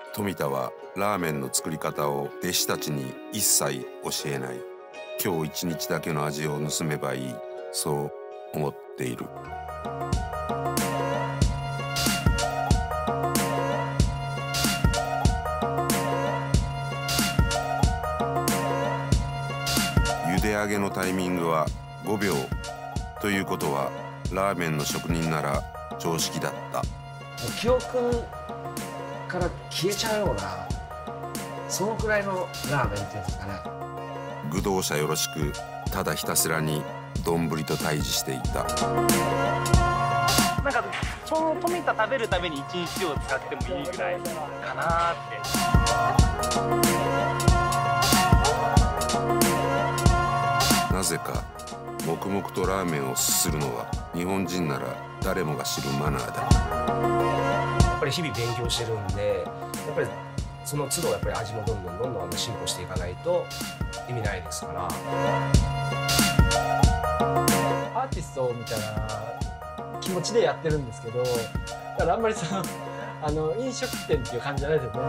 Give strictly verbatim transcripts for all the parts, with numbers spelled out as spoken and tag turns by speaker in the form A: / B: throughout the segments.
A: 富田はラーメンの作り方を弟子たちに一切教えない。今日一日だけの味を盗めばいい、そう思っている。茹で上げのタイミングはごびょうということはラーメンの職人なら常識だった。
B: 記憶から消えちゃうような、そのくらいのラーメンっていうんですかね。
A: 愚道者よろしく、ただひたすらに丼と対峙していた。
C: なんかその富田食べるために一日を使ってもいいぐらいかなって。
A: なぜか黙々とラーメンをすするのは日本人なら誰もが知るマナーだ。
B: やっぱり日々勉強してるんで、やっぱりその都度やっぱり味もどんどんどんどん進歩していかないと意味ないですから。
D: アーティストみたいな気持ちでやってるんですけど、だからあんまりそのあの飲食店っていう感じじゃないですよね。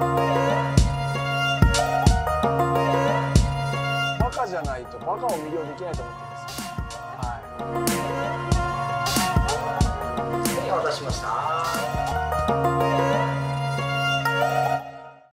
E: バカじゃないとバカを魅了できないと思ってます。はい。
B: 何を渡しました？